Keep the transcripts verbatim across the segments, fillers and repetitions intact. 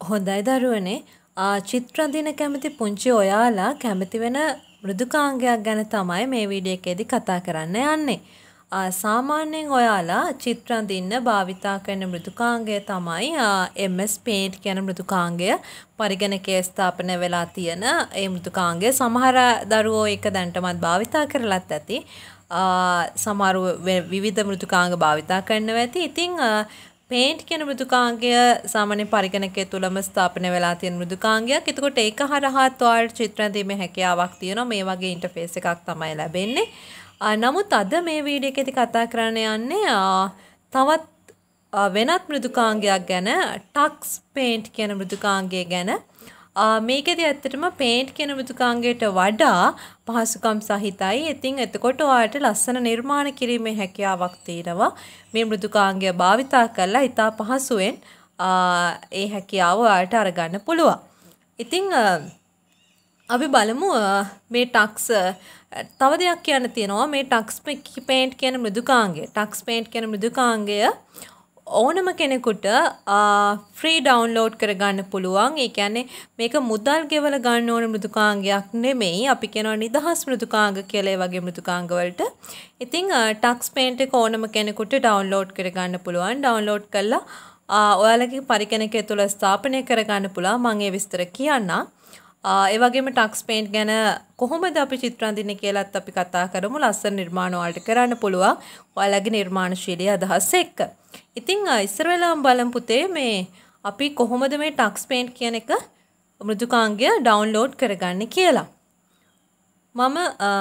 හොඳයි දරුවනේ චිත්‍ර දින කැමති පුංචි ඔයාලා කැමති වෙන මෘදුකාංගයක් ගැන තමයි මේ වීඩියෝ එකේදී කතා කරන්න යන්නේ. සාමාන්‍යයෙන් ඔයාලා චිත්‍ර දින්න භාවිතා කරන මෘදුකාංගය තමයි එම් එස් Paint කියන මෘදුකාංගය. පරිගණකයේ ස්ථාපන වෙලා තියෙන ඒ මෘදුකාංගය සමහර දරුවෝ ඒක දැනටමත් භාවිතා කරලත් ඇති. සමහර විවිධ මෘදුකාංග භාවිතා කරනවා ඇති. ඉතින් Paint කියන මෘදුකාංගය සාමාන්‍ය පරිගණකයේ තුලම ස්ථාපන වෙලා තියෙන මෘදුකාංගයක්. එතකොට ඒක හරහාත් ඔයාලට චිත්‍ර දීමේ හැකියාවක් තියෙනවා. මේ වගේ ඉන්ටර්ෆේස් එකක් තමයි ලැබෙන්නේ. නමුත් අද මේ වීඩියෝ එකේදී කතා කරන්න යන්නේ තවත් වෙනත් මෘදුකාංගයක් ගැන Tux Paint කියන මෘදුකාංගය ගැන. මේකෙදී ඇත්තටම Paint කියන මෘදුකාංගයට වඩා පහසුකම් සහිතයි. ඉතින් එතකොට ඔයාලට ලස්සන නිර්මාණ කිරීමේ හැකියාවක් තියෙනවා. මේ මෘදුකාංගය භාවිතා කරලා ඉතා පහසුවෙන් ඒ හැකියාව ඔයාලට අරගන්න පුළුවන්. ඉතින් අපි බලමු මේ Tux තව දෙයක් කියන්න තියෙනවා මේ Tux Paint කියන මෘදුකාංගය. Tux Paint කියන මෘදුකාංගය ඕනම කෙනෙකුට ෆ්‍රී ඩවුන්ලෝඩ් කරගන්න පුළුවන්. ඒ කියන්නේ මේක මුදල් ගෙවලා ගන්න ඕන මෘදුකාංගයක් නෙමෙයි. අපි කියනවා නිදහස් මෘදුකාංග කියලා ඒ වගේ මෘදුකාංග වලට. ඉතින් Tux Paint එක ඕනම කෙනෙකුට ඩවුන්ලෝඩ් කරගන්න පුළුවන්. ඩවුන්ලෝඩ් කළා ඔයාලගේ පරිගණකය තුල ස්ථාපනය කරගන්න පුළුවන්. මම ඒ විස්තර කියන්නම්. ඒ වගේම Tux Paint ගැන කොහොමද අපි චිත්‍ර අඳින්නේ කියලාත් අපි කතා කරමු. ලස්සන නිර්මාණ වලට කරන්න පුළුවන්. ඔයාලගේ නිර්මාණශීලී අදහස් එක්ක. ඉතින් ඉස්සර වෙලාම බලමු පුතේ මේ අපි කොහොමද මේ Tux Paint කියන එක මෘදුකාංගය ඩවුන්ලෝඩ් කරගන්නේ කියලා. මම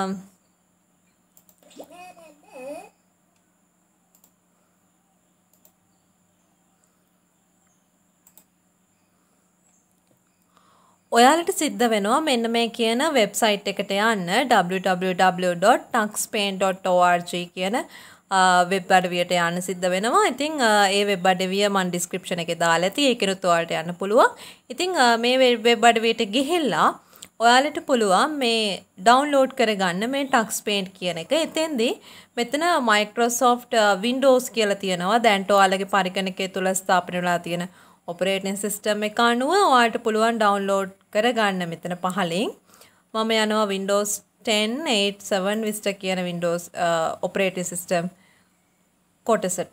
ඔයාලට සිද්ධ වෙනවා මෙන්න මේ කියන වෙබ්සයිට් එකට යන්න w w w dot tux paint dot org කියන වෙබ් අඩවියට යන්න සිද්ධ වෙනවා. ඉතින් ඒ වෙබ් අඩවිය මම ඩිස්ක්‍රිප්ෂන් එකේ දාලා ඇති. ඒකෙනුත් ඔයාලට යන්න පුළුවන්. ඉතින් මේ වෙබ් අඩවියට ගිහිල්ලා ඔයාලට පුළුවන් මේ ඩවුන්ලෝඩ් කරගන්න මේ Tux Paint කියන එක. එතෙන්දී මෙතන Microsoft Windows කියලා තියෙනවා. දැන් ඔයාලගේ පරිගණකයේ තුල ස්ථාපන වෙලා තියෙන ඔපරේටින් සිස්ටම් එක අනුව ඔයාලට පුළුවන් ඩවුන්ලෝඩ් කරගන්න මෙතන පහලින්. මම යනවා Windows ten eight seven Vista කියන Windows operating system කොටසට.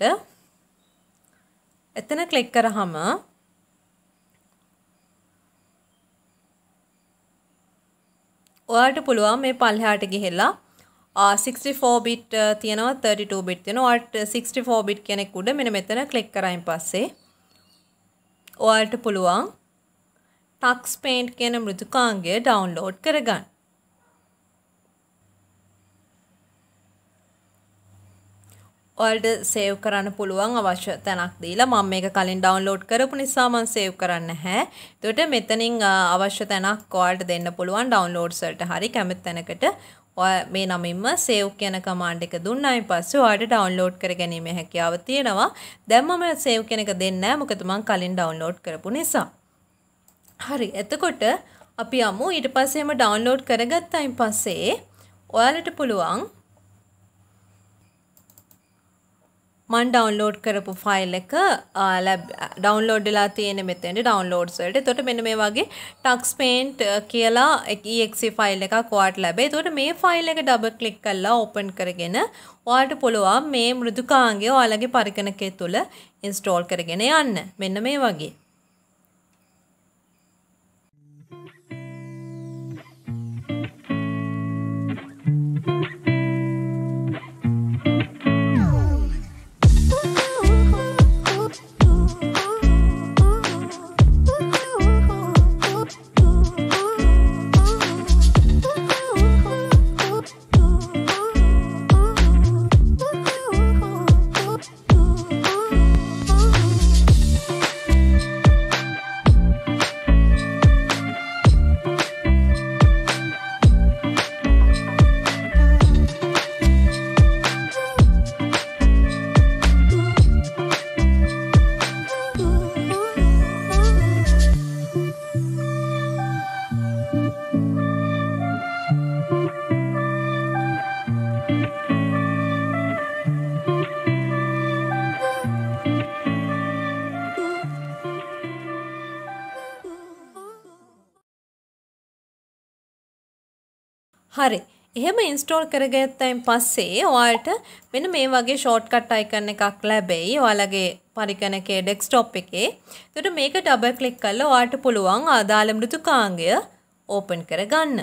එතන ක්ලික් කරාම ඔයාලට පුළුවන් මේ පල්ලෙහාට ගිහිල්ලා sixty-four bit තියෙනවා thirty-two bit තියෙනවා. ඔයාලට sixty-four bit කෙනෙක් උඩ මෙන්න මෙතන ක්ලික් කරායින් පස්සේ ඔයාලට පුළුවන් Tux Paint කියන මෘදුකාංගය ඩවුන්ලෝඩ් කරගන්න. ඔයාලට සේව් කරන්න පුළුවන් අවශ්‍ය තැනක් දීලා. මම මේක කලින් ඩවුන්ලෝඩ් කරපු නිසා මම සේව් කරන්නේ නැහැ. ඒකට මෙතනින් අවශ්‍ය තැනක් ඔයාලට දෙන්න පුළුවන් ඩවුන්ලෝඩ්ස් වලට. හරි කැමති තැනකට ඔයා මේ නමින්ම සේව් කියන කමාන්ඩ් එක දුන්නායින් පස්සේ ඔයාලට ඩවුන්ලෝඩ් කරගැනීමේ හැකියාව තියෙනවා. දැන් මම සේව් කියන එක දෙන්නේ නැහැ. මොකද මම කලින් ඩවුන්ලෝඩ් කරපු නිසා. හරි. එතකොට අපි යමු ඊට පස්සේම ඩවුන්ලෝඩ් කරගත්තායින් පස්සේ ඔයාලට පුළුවන් මම ඩවුන්ලෝඩ් කරපු ෆයිල් එක ඩවුන්ලෝඩ් වෙලා තියෙන මෙතෙන්ට ඩවුන්ලෝඩ්ස් වලට. එතකොට මෙන්න මේ වගේ Tux Paint කියලා exe ෆයිල් එකක් ඔයාලට ලැබෙයි. එතකොට මේ ෆයිල් එක ඩබල් ක්ලික් කරලා ඕපන් කරගෙන ඔයාලට පුළුවන් මේ මෘදුකාංගය ඔයාලගේ පරිගණකය තුල ඉන්ස්ටෝල් කරගෙන යන්න. මෙන්න මේ වගේ. හරි. එහෙම ඉන්ස්ටෝල් කරගත්තයින් පස්සේ ඔයාලට මෙන්න මේ වගේ ෂෝට්කට් අයිකන් එකක් ලැබෙයි ඔයාලගේ පරිගණකයේ ඩෙස්ක්ටොප් එකේ. එතකොට මේක ඩබල් ක්ලික් කරලා ඔයාලට පුළුවන් අදාළ මෘදුකාංගය ඕපන් කරගන්න.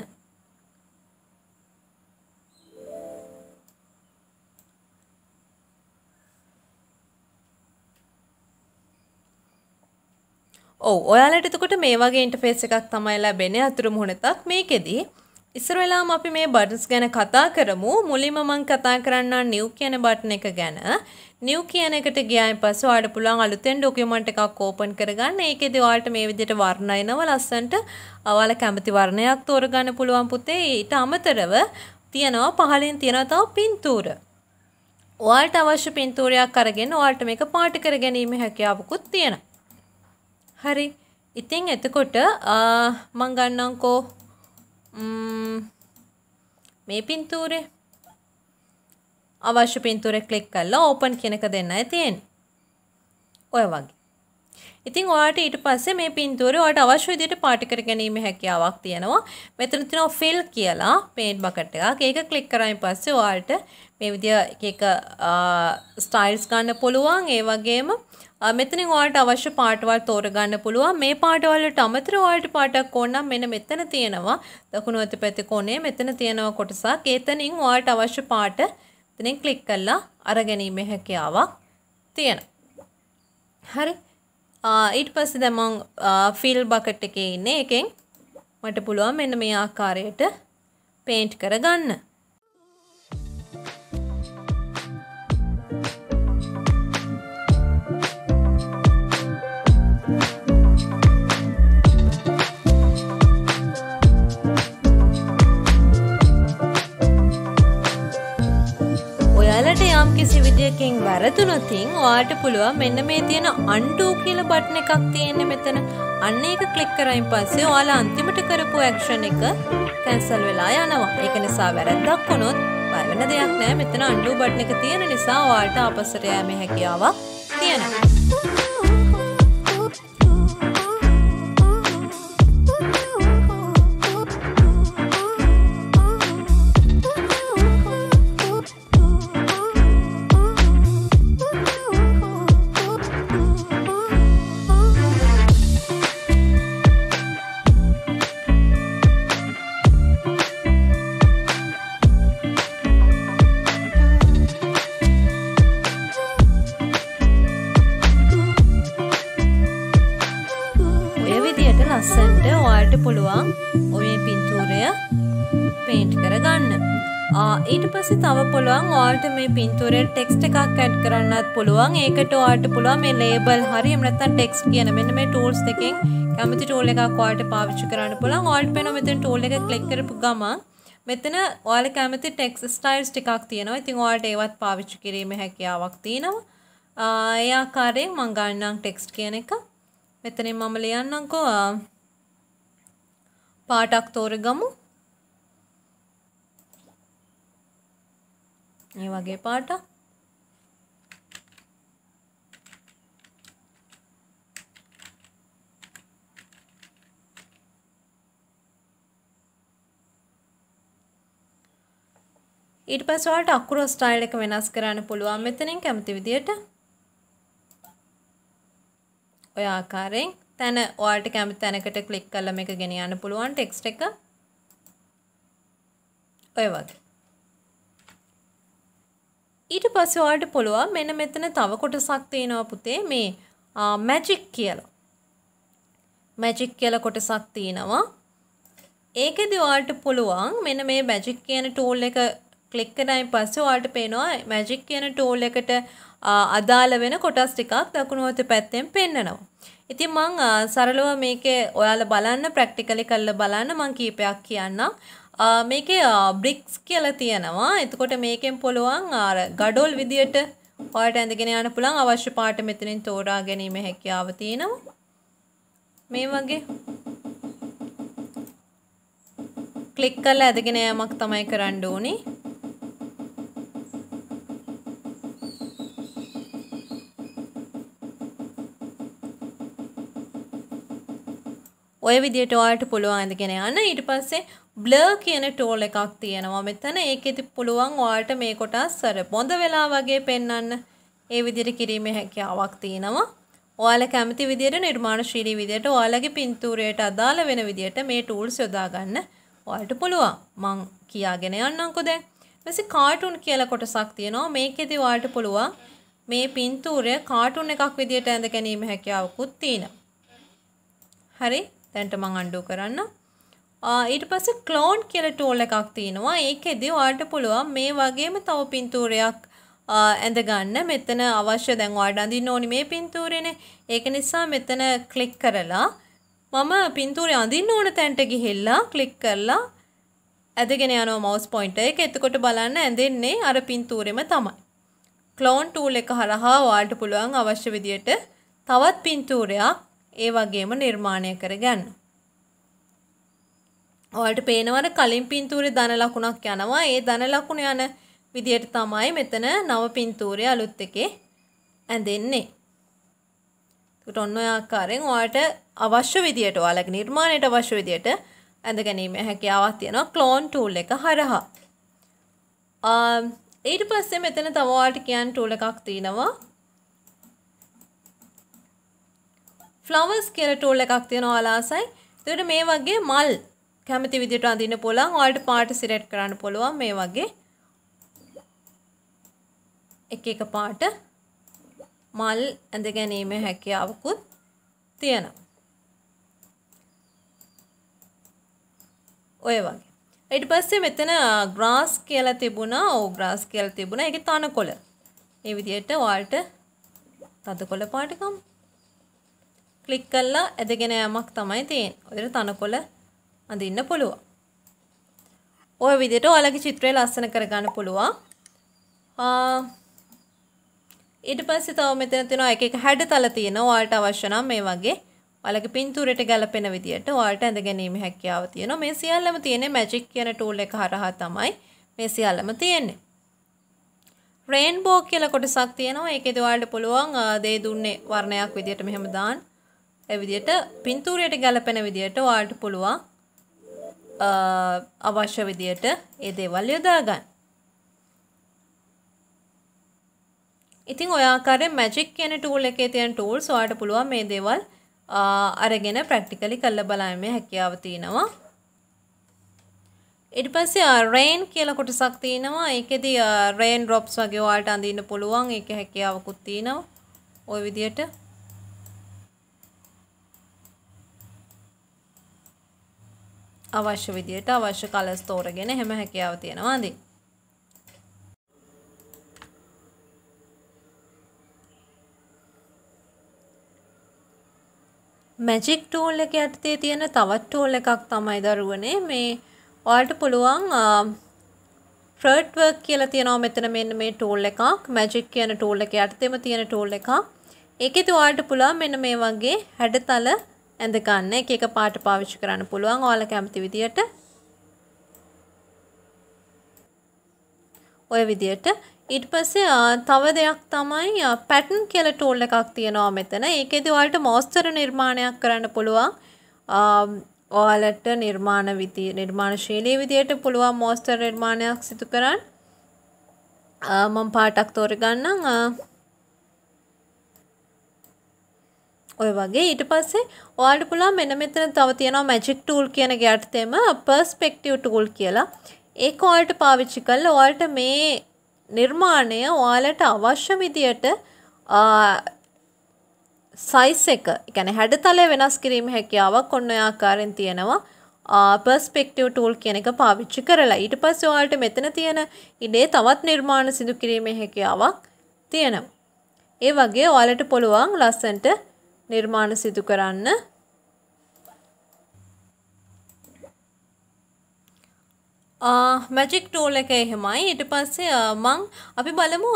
ඔව් ඔයාලට එතකොට මේ වගේ ඉන්ටර්ෆේස් එකක් තමයි ලැබෙන්නේ අතුරු මුහුණතක් මේකෙදි. ඉස්සර වෙලාවම අපි මේ බටන්ස් ගැන කතා කරමු. මුලින්ම මම කතා කරන්නම් new කියන බටන් එක ගැන. new කියන එකට ගියායින් පස්සේ ඔයාලට පුළුවන් අලුතෙන් ડોකියුමන්ට් එකක් ඕපන් කරගන්න. ඒකෙදි ඔයාලට මේ විදිහට වර්ණ එනවා ලස්සන්ට. ඔයාලා කැමති වර්ණයක් තෝරගන්න පුළුවන් පුතේ. ඊට අමතරව තියෙනවා පහලින් තියෙනවා තව පින්තූර. ඔයාලට අවශ්‍ය පින්තූරයක් අරගෙන ඔයාලට මේක පාට කර ගැනීම හැකියාවකුත් තියෙනවා. හරි. ඉතින් එතකොට මම ගන්නම්කෝ මේ පින්තූරේ අවශ්‍ය පින්තූරේ ක්ලික් කරලා ඕපන් කියන එක දෙන්නයි තියෙන්නේ. ඔය වගේ. ඉතින් ඔයාලට ඊට පස්සේ මේ පින්තූරේ ඔයාලට අවශ්‍ය විදිහට පාට කර ගැනීම හැකියාවක් තියෙනවා. මෙතන තියෙනවා fill කියලා paint bucket එකක්. ඒක ක්ලික් කරායින් පස්සේ ඔයාලට මේ විදිහ එක එක ස්ටයිල්ස් ගන්න පුළුවන්. ඒ වගේම මෙතනින් ඔයාලට අවශ්‍ය පාටවල් තෝරගන්න පුළුවන්. මේ පාටවලට අමතරව ඔයාලට පාටක් ඕන නම් මෙන්න මෙතන තියෙනවා දකුණු අත පැත්තේ කොනේ මෙතන තියෙනවා කොටසක්. ඒතනින් ඔයාලට අවශ්‍ය පාට එතනින් ක්ලික් කරලා අරගැනීමේ හැකියාවක් තියෙනවා. හරි. ඊට පස්සේ දැන් මම fill bucket එකේ ඉන්නේ. එකෙන් මට පුළුවන් මෙන්න මේ ආකාරයට paint කරගන්න. ඔයාලට යම් කිසි විදියකින් වැරදුනොත් ඔයාලට පුළුවන් මෙන්න මේ තියෙන undo කියලා බටන් එකක් තියෙන්නේ මෙතන. අන්න ඒක ක්ලික් කරායින් පස්සේ ඔයාලා අන්තිමට කරපු ඇක්ෂන් එක කැන්සල් වෙලා යනවා. ඒක නිසා වැරද්දක් වුණොත් බය වෙන දෙයක් නෑ. මෙතන undo බටන් එක තියෙන නිසා ඔයාලට ආපස්සට යෑමේ හැකියාවක් තියෙනවා. ලස්සනට ඔයාලට පුළුවන් ඔය පින්තූරය paint කරගන්න. ඊට පස්සේ තව පුළුවන් ඔයාලට මේ පින්තූරේ ටෙක්ස්ට් එකක් ඇඩ් කරන්නත් පුළුවන්. ඒකට ඔයාලට පුළුවන් මේ label හරි එහෙම නැත්නම් ටෙක්ස්ට් කියන මෙන්න මේ tools දෙකෙන් කැමති tool එකක් ඔයාලට පාවිච්චි කරන්න පුළුවන්. ඔයාලට පේනවා මෙතන tool එක ක්ලික් කරපු ගමන් මෙතන ඔයාලා කැමති ටෙක්ස්ට් ස්ටයිල්ස් ටිකක් තියෙනවා. ඉතින් ඔයාලට ඒවත් පාවිච්චි කිරීමේ හැකියාවක් තියෙනවා. ඒ ආකාරයෙන් මම ගන්නම් ටෙක්ස්ට් කියන එක. මෙතනින් මම ලියන්නම්කෝ පාටක් තෝරගමු. මේ වගේ පාටක්. ඊට පස්සේ ඔයාලට අකුරු ස්ටයිල් එක වෙනස් කරන්න පුළුවන් මෙතනින් කැමති විදියට. ඔය ආකාරයෙන් තැන ඔයාලට කැමති තැනකට ක්ලික් කරලා මේක ගෙනියන්න පුළුවන් ටෙක්ස්ට් එක. ඔය වගේ. ඊට පස්සේ ඔයාලට පුළුවන් මෙන්න මෙතන තව කොටසක් තියෙනවා පුතේ මේ මැජික් කියලා. මැජික් කියලා කොටසක් තියෙනවා. ඒකෙදි ඔයාලට පුළුවන් මෙන්න මේ මැජික් කියන ටූල් එක ක්ලික් කරායින් පස්සේ ඔයාලට පේනවා මැජික් කියන ටූල් එකට අදාළ වෙන කොටස් ටිකක් දකුණු අත පැත්තෙන් පෙන්නනවා. ඉතින් මම සරලව මේකේ ඔයාලා බලන්න ප්‍රැක්ටිකලි කරලා බලන්න මම කීපයක් කියන්නම්. මේකේ බ්‍රික්ස් කියලා තියෙනවා. එතකොට මේකෙන් පුළුවන් අර ගඩොල් විදියට ඔයාලට ඇඳගෙන යන්න පුළුවන් අවශ්‍ය පාට මෙතනින් තෝරා ගැනීම හැකියාව තියෙනවා. මේ වගේ ක්ලික් කරලා ඇදගෙන යෑමක් තමයි කරන්න ඕනේ. ඔය විදියට ඔයාලට පුළුවන් ඇඳගෙන යන්න. ඊට පස්සේ blur කියන tool එකක් තියෙනවා මෙතන. ඒකෙදි පුළුවන් ඔයාලට මේ කොටස් අර බොඳ වෙලා වගේ පෙන්වන්න. ඒ විදිහට කිරීමේ හැකියාවක් තියෙනවා. ඔයාලා කැමති විදිහට නිර්මාණශීලී විදිහට ඔයාලගේ පින්තූරයට අදාළ වෙන විදිහට මේ tools යොදා ගන්න ඔයාලට පුළුවන්. මං කියාගෙන යන්නම්කෝ දැන්. ඊපස්සේ කාටුන් කියලා කොටසක් තියෙනවා. මේකෙදි ඔයාලට පුළුවන් මේ පින්තූරය කාටුන් එකක් විදිහට ඇඳ ගැනීම හැකියාවකුත් තියෙනවා. හරි. දැන්ට මං අන්ඩු කරන්න. ඊට පස්සේ ක්ලෝන් කියලා tool එකක් තියෙනවා. ඒකෙදි ඔයාලට පුළුවන් මේ වගේම තව පින්තූරයක් ඇඳ ගන්න. මෙතන අවශ්‍ය දැන් ඔයාලට අඳින්න ඕනි මේ පින්තූරේනේ. ඒක නිසා මෙතන ක්ලික් කරලා මම පින්තූරය අඳින්න ඕන තැනට ගිහිල්ලා ක්ලික් කරලා ඇදගෙන යනවා mouse pointer එක. එතකොට බලන්න ඇඳෙන්නේ අර පින්තූරෙම තමයි. ක්ලෝන් tool එක හරහා ඔයාලට පුළුවන් අවශ්‍ය විදියට තවත් පින්තූරයක් ඒ වගේම නිර්මාණය කරගන්න. ඔයාලට පේනවද කලින් පින්තූරේ ධන ලකුණක් යනවා. ඒ ධන ලකුණ යන විදියට තමයි මෙතන නව පින්තූරය අලුත් එකේ ඇඳෙන්නේ. ඒකට ඔන්න ඔය ආකාරයෙන් ඔයාලට අවශ්‍ය විදියට ඔයාලගේ නිර්මාණයට අවශ්‍ය විදියට ඇඳ ගැනීම හැකියාවක් තියෙනවා ක්ලෝන් tool එක හරහා. ඊට පස්සේ මෙතන තව ඔයාලට කියන්න tool එකක් තියෙනවා. flowers කියලා tool එකක් තියෙනවා ඔයාලාසයි. ඒකට මේ වගේ මල් කැමති විදියට අඳින්න පුළුවන්. ඔයාලට පාට සිලෙක්ට් කරන්න පුළුවන් මේ වගේ එක එක පාට මල් ඇඳ ගැනීම හැකියාවකුත් තියෙනවා. ඔය වගේ. ඊට පස්සේ මෙතන grass කියලා තිබුණා. ඔව් grass කියලා තිබුණා. ඒකේ තනකොළ. මේ විදියට ඔයාලට තනකොළ පාටකම් ක්ලික් කරලා ඇදගෙන යamak තමයි තියෙන්නේ. ඔතන තනකොළ අඳින්න පුළුවන්. ඔය විදියට ඔයාලගේ චිත්‍රය ලස්සන කරගන්න පුළුවන්. ඊට පස්සේ තව මෙතන තියෙනවා එක එක හැඩතල තියෙනවා. ඔයාලට අවශ්‍ය නම් මේ වගේ ඔයාලගේ පින්තූරයට ගැලපෙන විදියට ඔයාලට ඇඳ ගැනීම හැකියාව තියෙනවා. මේ සියල්ලම තියෙන්නේ magic කියන tool එක හරහා තමයි මේ සියල්ලම තියෙන්නේ. rainbow කියලා කොටසක් තියෙනවා. ඒකේදී ඔයාලට පුළුවන් දේ දුන්නේ වර්ණයක් විදියට මෙහෙම දාන්න. ඒ විදියට පින්තූරයට ගැලපෙන විදියට ඔයාලට පුළුවන් අවශ්‍ය විදියට ඒ දේවල් යොදා ගන්න. ඉතින් ඔය ආකාරයෙන් magic කියන tool එකේ තියෙන tools ඔයාලට පුළුවන් මේ දේවල් අරගෙන ප්‍රැක්ටිකලි කරලා බලන්න හැකියාව තියෙනවා. ඊට පස්සේ rain කියලා කොටසක් තියෙනවා. ඒකෙදි rain drops වගේ ඔයාලට අඳින්න පුළුවන්. ඒකේ හැකියාවකුත් තියෙනවා. ওই විදියට අවශ්‍ය විදියට අවශ්‍ය කලර්ස් තෝරගෙන හැම හැකියාව තියෙනවා අඳින්න. magic tool එක යටතේ තියෙන තවත් tool එකක් තමයි දරුවනේ මේ ඔයාලට පුළුවන් fret work කියලා තියෙනවා මෙතන මෙන්න මේ tool එකක් magic කියන tool එක යටතේම තියෙන tool එකක්. ඒකෙදි ඔයාලට පුළුවන් මෙන්න මේ වගේ හැඩතල ඇඳ ගන්න එක එක පාට පාවිච්චි කරන්න පුළුවන් ඔයාලා කැමති විදියට. ඔය විදියට ඊට පස්සේ තව දෙයක් තමයි pattern කියලා tool එකක් තියෙනවා මෙතන. ඒකෙදි ඔයාලට monster නිර්මාණයක් කරන්න පුළුවන්. ඔයාලට නිර්මාණ විදිය නිර්මාණශීලී විදියට පුළුවන් monster නිර්මාණයක් සිදු කරන්න. මම පාටක් තෝරගන්නම්. ඔය වගේ ඊට පස්සේ ඔයාලට පුළුවන් මෙන්න මෙතන තව තියෙනවා magic tool කියන එක යටතේම perspective tool කියලා. ඒක ඔයාලට පාවිච්චි කරලා ඔයාලට මේ නිර්මාණය ඔයාලට අවශ්‍ය විදියට size එක, ඒ කියන්නේ හැඩතලය වෙනස් කිරීම හැකියාවක් ඔන්න ඔය ආකාරයෙන් තියෙනවා. perspective tool කියන එක පාවිච්චි කරලා ඊට පස්සේ ඔයාලට මෙතන තියෙන ඉඩේ තවත් නිර්මාණ සිදු කිරීමේ හැකියාවක් තියෙනවා. ඒ වගේ ඔයාලට පුළුවන් ලස්සනට නිර්මාණ සිදු කරන්න. magic tool එක එහෙමයි. ඊට පස්සේ මං අපි බලමු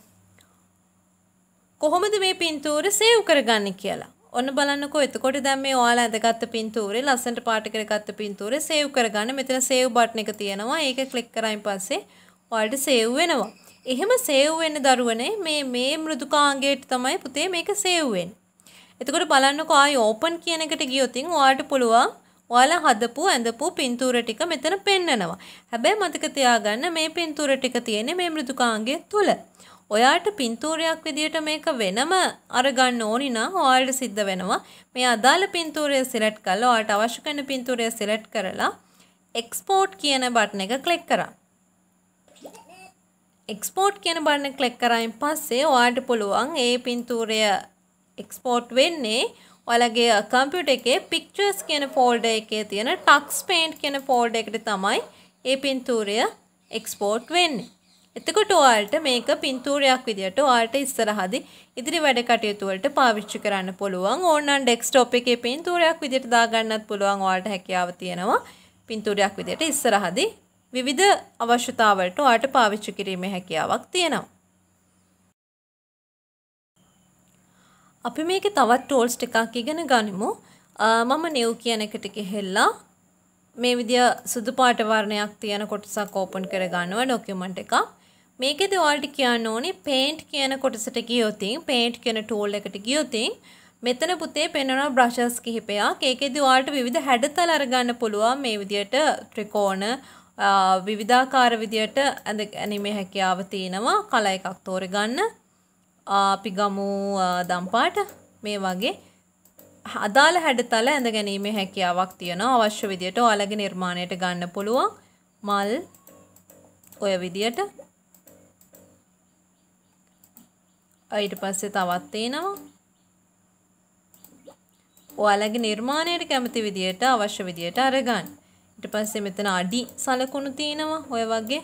කොහොමද මේ පින්තූරය සේව් කරගන්නේ කියලා. ඔන්න බලන්නකෝ. එතකොට දැන් මේ ඔයාලා ඇඳගත්ත පින්තූරේ ලස්සනට පාට කරගත්ත පින්තූරේ සේව් කරගන්න මෙතන save button එක තියෙනවා. ඒක ක්ලික් කරායින් පස්සේ ඔයාලට save වෙනවා. එහෙම save වෙන්න දරුවනේ මේ මේ මෘදුකාංගයට තමයි පුතේ මේක save වෙන්නේ. එතකොට බලන්නකෝ ආයි open කියන එකට ගියොත් ඔයාලට පුළුවන් ඔයාලා හදපු ඇඳපු පින්තූර ටික මෙතන පෙන්නනවා. හැබැයි මතක තියාගන්න මේ පින්තූර ටික තියෙන්නේ මේ මෘදුකාංගය තුල. ඔයාට පින්තූරයක් විදියට මේක වෙනම අරගන්න ඕනි නම් ඔයාලට සිද්ධ වෙනවා මේ අදාළ පින්තූරය සිලෙක්ට් කරලා ඔයාලට අවශ්‍ය කරන පින්තූරය සිලෙක්ට් කරලා එක්ස්පෝර්ට් කියන බටන් එක ක්ලික් කරා. එක්ස්පෝර්ට් කියන බටන් එක ක්ලික් කරායින් පස්සේ ඔයාලට පුළුවන් ඒ පින්තූරය එක්ස්පෝර්ට් වෙන්නේ ඔයාලගේ කම්පියුටර් එකේ pictures කියන ෆෝල්ඩර් එකේ තියෙන Tux Paint කියන ෆෝල්ඩර් එකට තමයි ඒ පින්තූරය එක්ස්පෝර්ට් වෙන්නේ. එතකොට ඔයාලට මේක පින්තූරයක් විදියට ඔයාලට ඉස්සරහදී ඉදිරි වැඩ කටයුතු වලට පාවිච්චි කරන්න පුළුවන්. ඕනනම් ඩෙස්ක්ටොප් එකේ පින්තූරයක් විදියට දාගන්නත් පුළුවන් ඔයාලට හැකියාව තියෙනවා. පින්තූරයක් විදියට ඉස්සරහදී විවිධ අවශ්‍යතාවලට ඔයාලට පාවිච්චි කිරීමේ හැකියාවක් තියෙනවා. අපි මේකේ තවත් tools ටිකක් ඉගෙන ගනිමු. මම new කියන එකට ගිහිල්ලා මේ විදිය සුදු පාට වර්ණයක් තියෙන කොටසක් open කර ගන්නවා document එකක්. මේකෙදි ඔයාලට කියන්න ඕනේ paint කියන කොටසට ගියොතින් paint කියන tool එකට ගියොතින් මෙතන පුතේ පෙන්වනවා brushes කිහිපයක්. ඒකෙදි ඔයාලට විවිධ හැඩතල අරගන්න පුළුවන් මේ විදියට ත්‍රිකෝණ විවිධාකාර විදියට ඇඳ ගැනීමේ හැකියාව තියෙනවා. කලර් එකක් තෝරගන්න. අපි ගමු දම් පාට මේ වගේ අදාළ හැඩතල ඇඳ ගැනීමේ හැකියාවක් තියෙනවා. අවශ්‍ය විදියට ඔයාලගේ නිර්මාණයට ගන්න පුළුවන්. මල් ඔය විදියට. ඊට පස්සේ තවත් තියෙනවා. ඔයාලගේ නිර්මාණයට කැමති විදියට අවශ්‍ය විදියට අරගන්න. ඊට පස්සේ මෙතන අඩි සලකුණු තියෙනවා. ඔය වගේ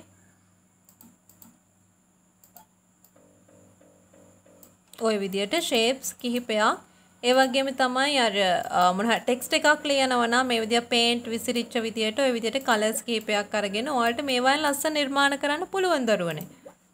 ඔය විදියට shapes කිහිපයක්. ඒ වගේම තමයි අර මොන හරි ටෙක්ස්ට් එකක් ලියනවා නම් මේ විදිය paint විසිරිච්ච විදියට ඔය විදියට colors කිහිපයක් අරගෙන ඔයාලට මේවායින් ලස්සන නිර්මාණ කරන්න පුළුවන් දරුවනේ.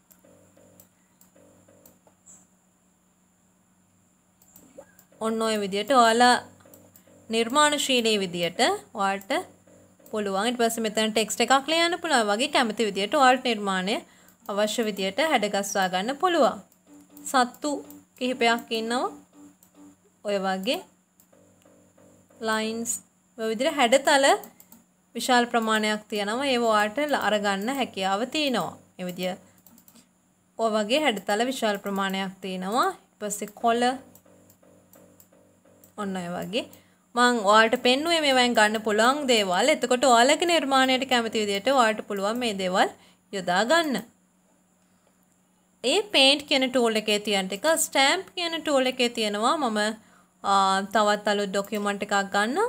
ඔන්න ඔය විදියට ඔයාලා නිර්මාණශීලී විදියට ඔයාලට පුළුවන්. ඊට පස්සේ මෙතන ටෙක්ස්ට් එකක් ලියන්න පුළුවන්. වගේ කැමති විදියට ඔයාලට නිර්මාණය අවශ්‍ය විදියට හැඩගස්වා ගන්න පුළුවන්. සත්තු කිහිපයක් ඉන්නවා. ඔය වගේ lines ඔය විදිහට හැඩතල විශාල ප්‍රමාණයක් තියෙනවා. ඒව ඔයාලට අරගන්න හැකියාව තියෙනවා. මේ විදිය ඔය වගේ හැඩතල විශාල ප්‍රමාණයක් තියෙනවා. ඊට පස්සේ කොළ ඔන්න ඔය වගේ මම ඔයාලට පෙන්නුවේ මේවෙන් ගන්න පුළුවන් දේවල්. එතකොට ඔයාලගේ නිර්මාණයට කැමති විදිහට ඔයාලට පුළුවන් මේ දේවල් යොදා ගන්න. ඒ paint කියන tool එකේ තියෙන ටික stamp කියන tool එකේ තියෙනවා. මම තවත් අලුත් document එකක් ගන්නවා.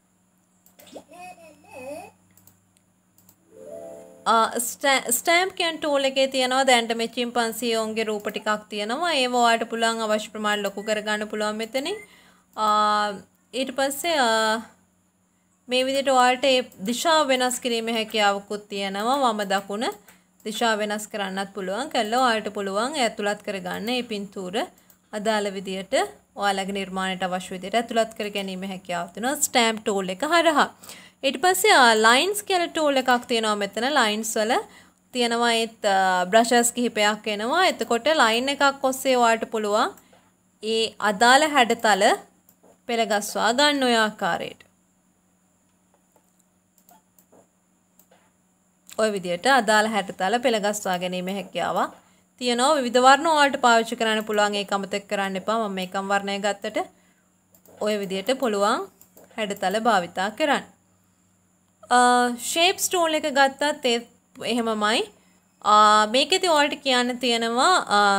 stamp කියන tool එකේ තියෙනවා දැන්ට මේ chimpanzee රූප ටිකක් තියෙනවා. ඒව ඔයාලට පුළුවන් අවශ්‍ය ප්‍රමාණය ලොකු කර ගන්න පුළුවන් මෙතනින්. ඊට පස්සේ මේ විදිහට ඔයාලට ඒ දිශාව වෙනස් කිරීමේ හැකියාවකුත් තියෙනවා. වම දකුණ දිශාව වෙනස් කරන්නත් පුළුවන්. කළා ඔයාලට පුළුවන් ඇතුළත් කරගන්න මේ පින්තූර අදාළ විදියට ඔයාලගේ නිර්මාණයට අවශ්‍ය විදියට ඇතුළත් කර ගැනීම හැකියාව තියෙනවා stamp tool එක හරහා. ඊට පස්සේ lines කියලා tool එකක් තියෙනවා මෙතන. lines වල තියෙනවා ඒත් brushes කිහිපයක් එනවා. එතකොට line එකක් ඔස්සේ ඔයාලට පුළුවන් ඒ අදාළ හැඩතල පෙළගස්වා ගන්න ඔය ආකාරයට. ඔය විදියට අදාළ හැඩතල පෙළගස්වා ගැනීමේ හැකියාවක් තියෙනවා. විවිධ වර්ණ ඔයාලට පාවිච්චි කරන්න පුළුවන්. ඒක අමතක කරන්න එපා. මම මේකම වර්ණය ගත්තට ඔය විදියට පුළුවන් හැඩතල භාවිතා කරන්න. shapes tool එක ගත්තත් ඒ එහෙමමයි. මේකෙදි ඔයාලට කියන්න තියෙනවා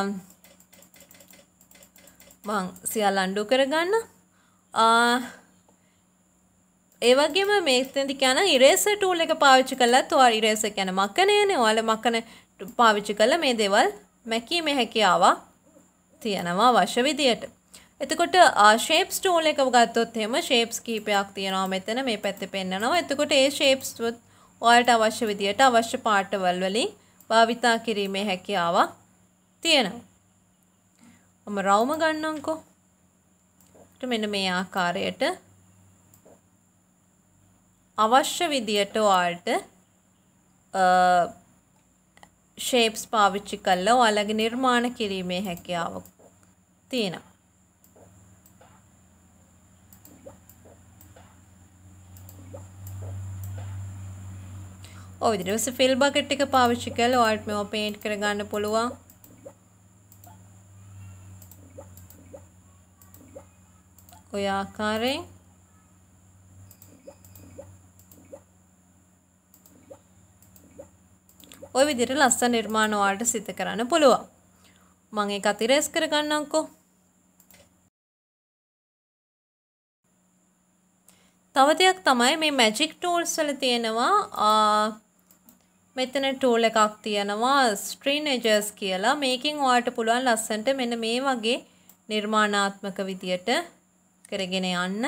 මම සියල්ල අන්ඩු කරගන්න. ඒ වගේම මේකෙන්දි කියන eraser tool එක පාවිච්චි කළත් ඔයාලා eraser කියන මකනයනේ ඔයාලා මකන පාවිච්චි කළා මේ දේවල් මැකීමේ හැකියාවක් තියෙනවා අවශ්‍ය විදියට. එතකොට shapes tool එක ගත්තොත් එහෙම shapes කීපයක් තියෙනවා මෙතන මේ පැත්තේ පෙන්නනවා. එතකොට ඒ shapes ඔයාලට අවශ්‍ය විදියට අවශ්‍ය පාටවල් වලින් භාවිතා කිරීමේ හැකියාවක් තියෙනවා. මම රවුම ගන්නම්කෝ. මෙන්න මේ ආකාරයට අවශ්‍ය විදියට ඔයාලට shapes පාවිච්චි කරලා ඔයාලගේ නිර්මාණ කිරීමේ හැකියාවක් තියෙනවා. ඔය විදිහට ෆිල් බකට් එක පාවිච්චි කරලා ඔයාලට මේව පේන්ට් කරගන්න පුළුවන්. ඔය ආකාරයෙන් ඔය විදිහට ලස්සන නිර්මාණ ඔයාලට සිදු කරන්න පුළුවන්. මම ඒක අතිරේස් කරගන්නම්කෝ. තව දෙයක් තමයි මේ මැජික් ටූල්ස් වල තියෙනවා මෙතන ටූල් එකක් තියෙනවා ස්ක්‍රීන් එජර්ස් කියලා. මේකෙන් ඔයාලට පුළුවන් ලස්සනට මෙන්න මේ වගේ නිර්මාණාත්මක විදියට කරගෙන යන්න.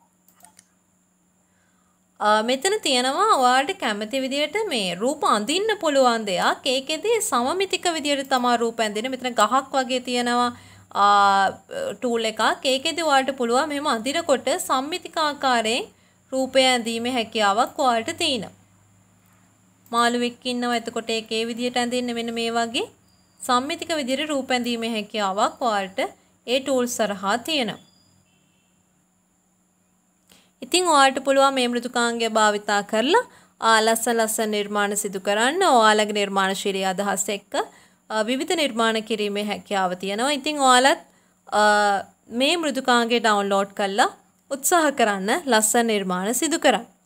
මෙතන තියෙනවා ඔයාලට කැමති විදියට මේ රූප අඳින්න පුළුවන් දෙයක්. ඒකෙදි සමමිතික විදියට තමයි රූප ඇඳින්නේ. මෙතන ගහක් වගේ තියෙනවා ටූල් එකක්. ඒකෙදි ඔයාලට පුළුවන් මෙහෙම අඳිනකොට සම්මිතික ආකාරයෙන් රූපය ඇඳීමේ හැකියාවක් ඔයාලට තියෙනවා. මාළුවෙක් ඉන්නවා. එතකොට ඒක ඒ විදියට ඇඳින්නේ මෙන්න මේ වගේ සම්මිතික විදියට රූප ඇඳීමේ හැකියාවක් ඔයාලට ඒ ටූල්ස් හරහා තියෙනවා. ඉතින් ඔයාලට පුළුවන් මේ මෘදුකාංගය භාවිතා කරලා ලස්සන ලස්සන නිර්මාණ සිදු කරන්න. ඔයාලගේ නිර්මාණශීලී අදහස් එක්ක විවිධ නිර්මාණ කිරීමේ හැකියාව තියෙනවා. ඉතින් ඔයාලත් මේ මෘදුකාංගය ඩවුන්ලෝඩ් කරලා උත්සාහ කරන්න ලස්සන නිර්මාණ සිදු කරන්න.